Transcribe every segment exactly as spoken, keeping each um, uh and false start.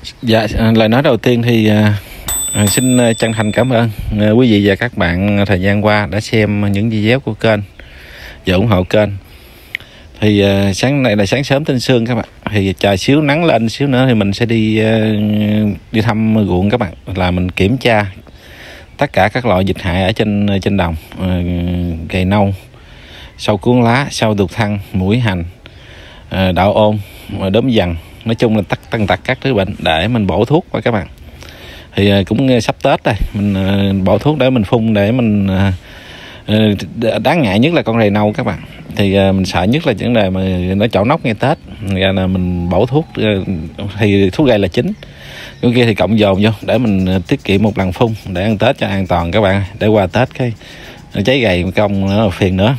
Dạ, lời nói đầu tiên thì à, xin chân thành cảm ơn à, quý vị và các bạn thời gian qua đã xem những video của kênh và ủng hộ kênh. Thì à, sáng nay là sáng sớm tinh sương các bạn. Thì trời xíu nắng lên xíu nữa thì mình sẽ đi à, đi thăm ruộng các bạn, là mình kiểm tra tất cả các loại dịch hại ở trên trên đồng, à, gầy nâu, sâu cuốn lá, sâu đục thân, muỗi hành, à, đạo ôn, đốm vằn, nói chung là tất tần tật các thứ bệnh để mình bổ thuốc qua các bạn. Thì cũng sắp Tết rồi, mình bổ thuốc để mình phun để mình, đáng ngại nhất là con rầy nâu các bạn. Thì mình sợ nhất là vấn đề mà nó chậu nóc ngay Tết, ra là mình bổ thuốc thì thuốc gây là chính, cái kia thì cộng dồn vô để mình tiết kiệm một lần phun để ăn Tết cho an toàn các bạn. Để qua Tết cái cháy gầy công nó phiền nữa.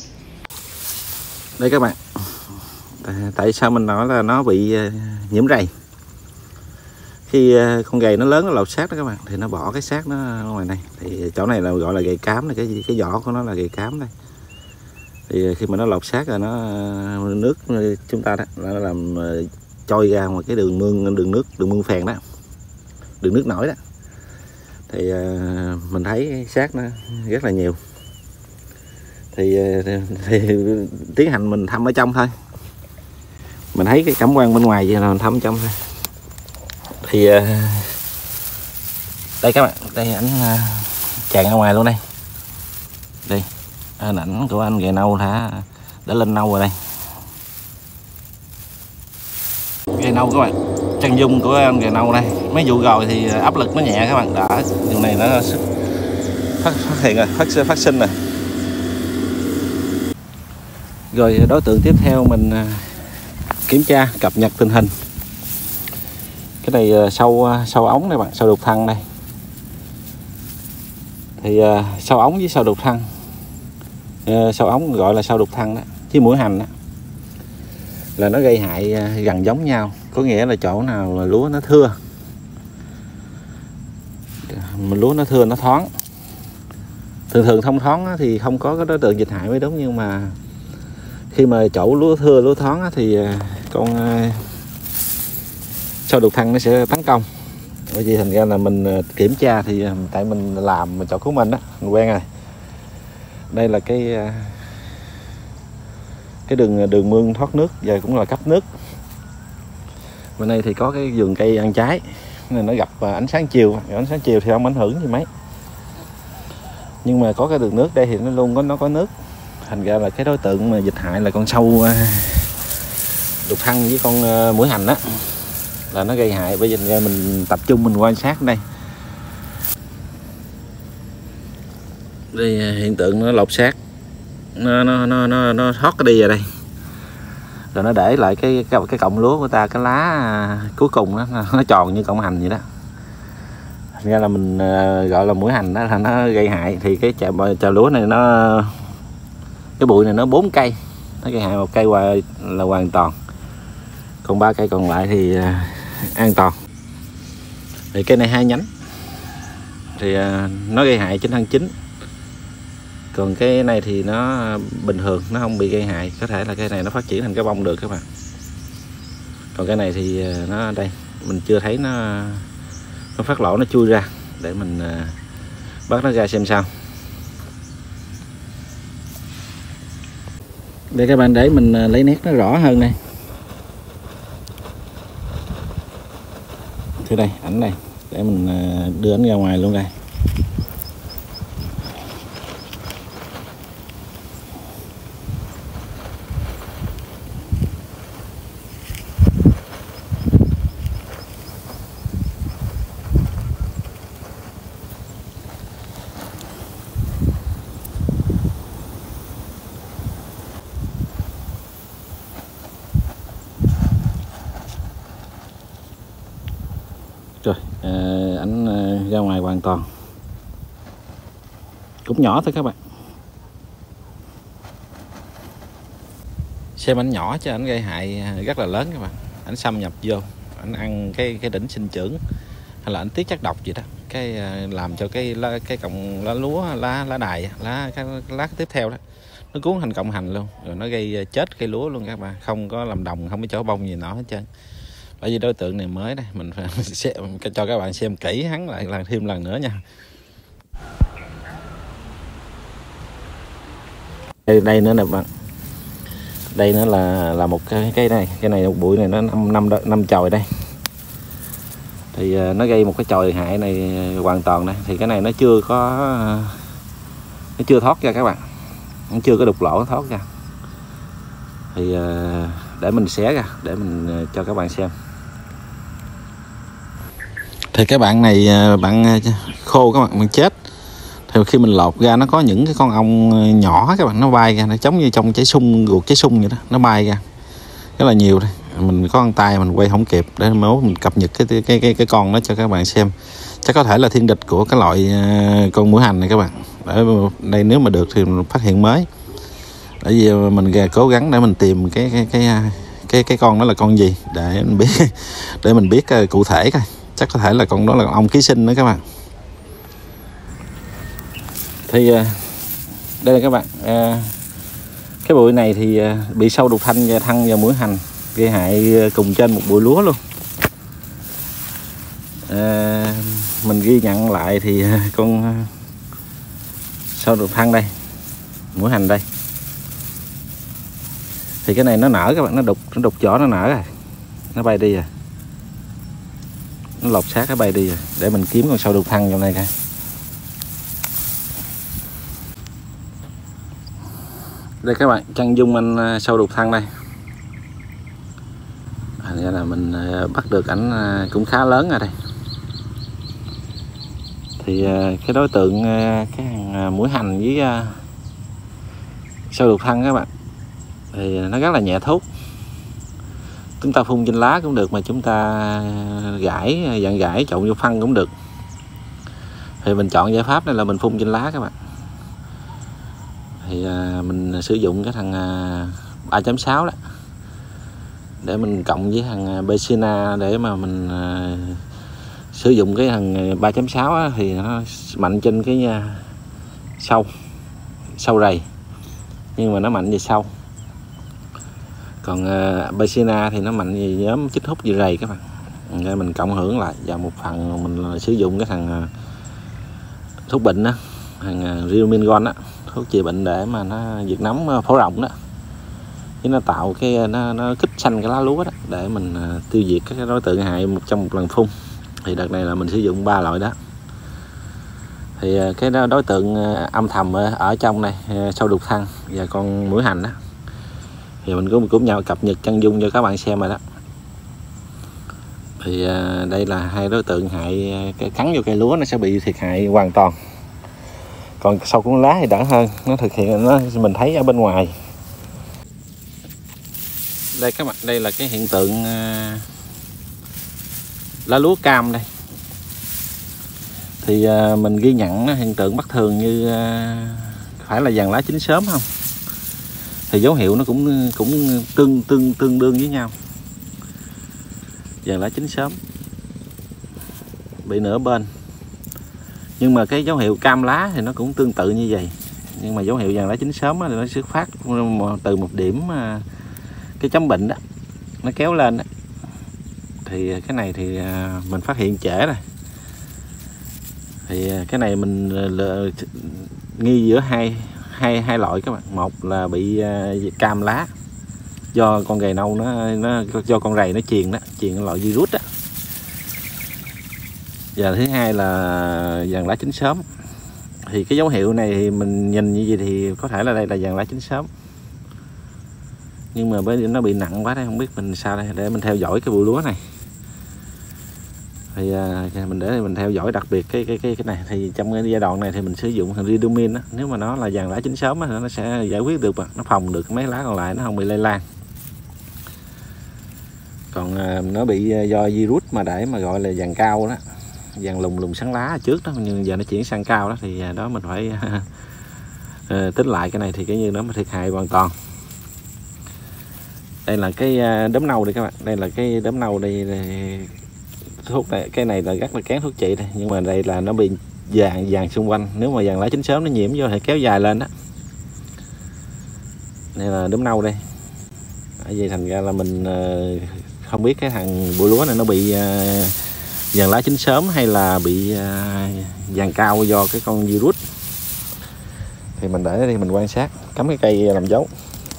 Đây các bạn, tại sao mình nói là nó bị nhiễm rầy? Khi con gầy nó lớn, nó lột xác đó các bạn, thì nó bỏ cái xác nó ngoài này. Thì chỗ này là gọi là gầy cám này, cái cái vỏ của nó là gầy cám đây. Thì khi mà nó lột xác rồi nó nước chúng ta đó nó làm trôi ra ngoài cái đường mương đường nước đường mương phèn đó, đường nước nổi đó. Thì mình thấy xác nó rất là nhiều. Thì, thì tiến hành mình thăm ở trong thôi. Mình thấy cái cảm quan bên ngoài vậy là mình thăm ở trong thôi. Thì đây các bạn, đây ảnh tràn ra ngoài luôn đây. Đây hình ảnh của anh gầy nâu đã đã lên nâu rồi đây. Gầy nâu các bạn, chân dung của anh gầy nâu đây. Mấy vụ rồi thì áp lực nó nhẹ các bạn, đã vụ này nó phát, phát hiện rồi, phát phát sinh rồi. Rồi đối tượng tiếp theo mình kiểm tra cập nhật tình hình. Cái này sâu sâu ống này bạn, sâu đục thân đây. Thì uh, sâu ống với sâu đục thân, uh, sâu ống gọi là sâu đục thân đó, với muỗi hành đó, là nó gây hại uh, gần giống nhau. Có nghĩa là chỗ nào là lúa nó thưa, mình lúa nó thưa nó thoáng. Thường thường thông thoáng á, thì không có cái đối tượng dịch hại mới đúng, nhưng mà khi mà chỗ lúa thưa lúa thoáng á, thì uh, con uh, sâu đục thân nó sẽ tấn công. Bởi vì thành ra là mình kiểm tra thì tại mình làm chỗ của mình đó, mình quen rồi. Đây là cái cái đường đường mương thoát nước và cũng là cấp nước. Bên đây thì có cái vườn cây ăn trái nên nó gặp ánh sáng chiều, ánh sáng chiều thì không ảnh hưởng gì mấy. Nhưng mà có cái đường nước đây thì nó luôn có nó có nước. Thành ra là cái đối tượng mà dịch hại là con sâu đục thân với con muỗi hành đó, là nó gây hại. Bây giờ mình tập trung mình quan sát đây. Đây hiện tượng nó lột xác, nó nó nó nó, nó thoát cái đi vào đây, rồi nó để lại cái cái, cái cọng lúa của ta, cái lá cuối cùng đó, nó tròn như cọng hành vậy đó. Thành ra là mình gọi là muỗi hành đó, là nó gây hại. Thì cái chà, chà lúa này nó, cái bụi này nó bốn cây, nó gây hại một cây qua là hoàn toàn, còn ba cây còn lại thì an toàn. Thì cây này hai nhánh thì nó gây hại trên thân chính, còn cái này thì nó bình thường, nó không bị gây hại. Có thể là cây này nó phát triển thành cái bông được các bạn. Còn cái này thì nó đây mình chưa thấy nó nó phát lỗ, nó chui ra, để mình bắt nó ra xem sao. Để các bạn, để mình lấy nét nó rõ hơn đây. Thì đây ảnh này, để mình đưa ảnh ra ngoài luôn đây. Rồi à, ảnh ra ngoài hoàn toàn, cũng nhỏ thôi các bạn. Xem ảnh nhỏ chứ ảnh gây hại rất là lớn các bạn. Ảnh xâm nhập vô, ảnh ăn cái cái đỉnh sinh trưởng, hay là ảnh tiết chất độc gì đó, cái làm cho cái lá, cái cọng lá lúa, lá lá đài, lá cái lá tiếp theo đó nó cuốn thành cọng hành luôn, rồi nó gây chết cây lúa luôn các bạn. Không có làm đồng, không có chỗ bông gì nọ hết trơn. Bởi vì đối tượng này mới đây, mình phải xem, cho các bạn xem kỹ hắn lại lần thêm lần nữa nha. Đây, đây nữa nè bạn, đây nữa là là một cái cái này cái này một bụi này nó năm năm năm chồi đây, thì nó gây một cái chồi hại này hoàn toàn đây. Thì cái này nó chưa có nó chưa thoát ra các bạn, nó chưa có đục lỗ thoát ra, thì để mình xé ra để mình cho các bạn xem. Thì cái bạn này bạn khô các bạn, bạn chết thì khi mình lột ra nó có những cái con ong nhỏ các bạn, nó bay ra, nó giống như trong trái sung, ruột trái sung vậy đó, nó bay ra rất là nhiều đây. Mình có con tay mình quay không kịp để mốt mình cập nhật cái cái cái cái con đó cho các bạn xem. Chắc có thể là thiên địch của cái loại con muỗi hành này các bạn. Ở đây nếu mà được thì mình phát hiện mới, bởi vì mình cố gắng để mình tìm cái cái cái cái cái con đó là con gì để mình biết để mình biết cụ thể coi. Chắc có thể là con đó là con ong ký sinh đó các bạn. Thì đây là các bạn, cái bụi này thì bị sâu đục thanh và thăng và muỗi hành gây hại cùng trên một bụi lúa luôn. À, mình ghi nhận lại thì con sâu đục thăng đây, muỗi hành đây, thì cái này nó nở các bạn, nó đục nó đục vỏ nó nở rồi, nó bay đi rồi, nó lột xác nó bay đi rồi. Để mình kiếm con sâu đục thăng trong đây coi. Đây các bạn, chân dung anh sâu đục thăng đây. Thành ra là mình bắt được ảnh cũng khá lớn ở đây. Thì cái đối tượng cái hàng muỗi hành với sâu đục thăng các bạn thì nó rất là nhẹ thuốc. Chúng ta phun trên lá cũng được, mà chúng ta gãi, dạng gãi trộn vô phân cũng được. Thì mình chọn giải pháp này là mình phun trên lá các bạn. Thì mình sử dụng cái thằng ba chấm sáu đó để mình cộng với thằng Bexina để mà mình sử dụng cái thằng ba chấm sáu thì nó mạnh trên cái sâu sâu rầy, nhưng mà nó mạnh về sâu. Còn Bexina thì nó mạnh về nhóm chích hút về rầy các bạn. Nên mình cộng hưởng lại, và một phần mình sử dụng cái thằng thuốc bệnh đó, thằng Riomingon đó, thuốc trị bệnh để mà nó diệt nấm phổ rộng đó, chứ nó tạo cái nó, nó kích xanh cái lá lúa đó để mình tiêu diệt các đối tượng hại một trong một lần phun. Thì đợt này là mình sử dụng ba loại đó. Thì cái đó đối tượng âm thầm ở, ở trong này sâu đục thăng và con muỗi hành đó, thì mình cũng cũng nhau cập nhật chân dung cho các bạn xem rồi đó. Thì đây là hai đối tượng hại, cái cắn vô cây lúa nó sẽ bị thiệt hại hoàn toàn. Còn sau cuốn lá thì đỡ hơn, nó thực hiện nó mình thấy ở bên ngoài. Đây các bạn, đây là cái hiện tượng uh, lá lúa cam đây. Thì uh, mình ghi nhận hiện tượng bất thường như uh, phải là vàng lá chín sớm không? Thì dấu hiệu nó cũng cũng tương tương tương đương với nhau. Vàng lá chín sớm bị nửa bên, nhưng mà cái dấu hiệu cam lá thì nó cũng tương tự như vậy. Nhưng mà dấu hiệu vàng lá chín sớm thì nó xuất phát từ một điểm cái chấm bệnh đó, nó kéo lên đó. Thì cái này thì mình phát hiện trễ rồi. Thì cái này mình nghi giữa hai hai hai loại các bạn. Một là bị cam lá do con gầy nâu nó, nó do con rầy nó truyền đó, truyền cái loại virus đó. Và thứ hai là vàng lá chín sớm. Thì cái dấu hiệu này thì mình nhìn như vậy thì có thể là đây là vàng lá chín sớm. Nhưng mà bởi vì nó bị nặng quá đây, không biết mình sao đây, để mình theo dõi cái bụi lúa này. Thì mình để mình theo dõi đặc biệt cái cái cái cái này. Thì trong cái giai đoạn này thì mình sử dụng thằng Ridomin đó. Nếu mà nó là vàng lá chín sớm thì nó sẽ giải quyết được, nó phòng được mấy lá còn lại, nó không bị lây lan. Còn nó bị do virus mà để mà gọi là vàng cao đó, vàng lùng lùng sáng lá ở trước đó, nhưng giờ nó chuyển sang cao đó, thì đó mình phải tính lại cái này thì cái như nó mà thiệt hại hoàn toàn. Đây là cái đốm nâu đây các bạn, đây là cái đốm nâu đây, đây thuốc này, cái này là rất là kén thuốc trị đây, nhưng mà đây là nó bị vàng vàng xung quanh. Nếu mà vàng lá chín sớm nó nhiễm vô thì kéo dài lên đó. Đây là đốm nâu đây. Ở vậy thành ra là mình không biết cái thằng bụi lúa này nó bị uh, vàng lá chín sớm hay là bị uh, vàng cao do cái con virus. Thì mình để đi mình quan sát, cắm cái cây làm dấu.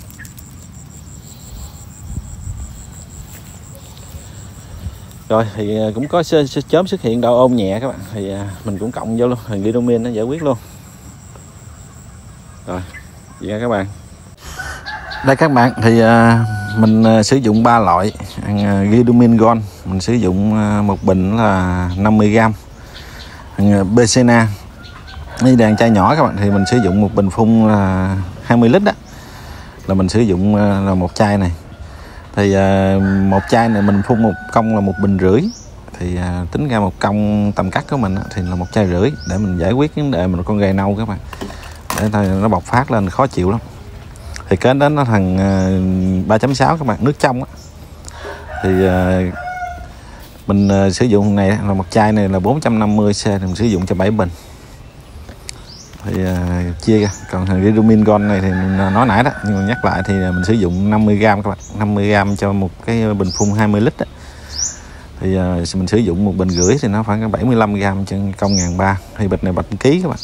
Rồi thì cũng có chớm xuất hiện đau ôn nhẹ các bạn, thì mình cũng cộng vô luôn, thằng Didomin nó giải quyết luôn. Rồi, vậy nha các bạn. Đây các bạn, thì mình sử dụng ba loại Didomin Gold. Mình sử dụng một bình là năm mươi gam Becena. Đây đàn chai nhỏ các bạn, thì mình sử dụng một bình phun là hai mươi lít đó, là mình sử dụng là một chai này. Thì một chai này mình phun một công là một bình rưỡi, thì tính ra một công tầm cắt của mình thì là một chai rưỡi, để mình giải quyết vấn đề mình con gà nâu các bạn, để thôi nó bộc phát lên khó chịu lắm. Thì cái đó nó thằng ba chấm sáu các bạn, nước trong á. Thì mình sử dụng này là một chai này là bốn trăm năm mươi xê, thì mình sử dụng cho bảy bình. Thì uh, chia ra. Còn thằng Didomin Gold này thì mình nói nãy đó, nhưng mà nhắc lại thì mình sử dụng năm mươi gam các bạn, năm mươi gam cho một cái bình phun hai mươi lít đó. Thì uh, mình sử dụng một bình rưỡi thì nó khoảng bảy mươi lăm gam trên công ngàn ba. Thì bịch này bịch ký các bạn.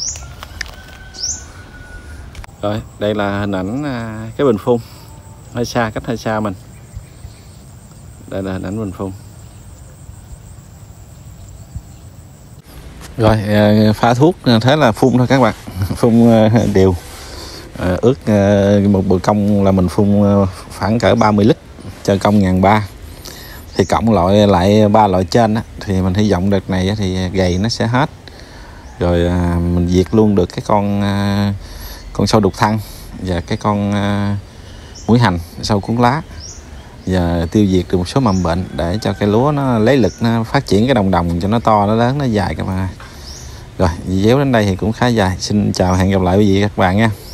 Rồi, đây là hình ảnh uh, cái bình phun hơi xa, cách hơi xa mình. Đây là hình ảnh bình phun. Rồi pha thuốc thế là phun thôi các bạn, phun đều, ước một bữa công là mình phun khoảng cỡ ba mươi lít cho công ngàn ba. Thì cộng loại lại ba loại trên á, thì mình hy vọng đợt này thì gầy nó sẽ hết, rồi mình diệt luôn được cái con con sâu đục thăng và cái con mũi hành sâu cuốn lá, và tiêu diệt được một số mầm bệnh để cho cây lúa nó lấy lực, nó phát triển cái đồng đồng cho nó to, nó lớn, nó dài các bạn. Rồi video đến đây thì cũng khá dài. Xin chào, hẹn gặp lại quý vị các bạn nha.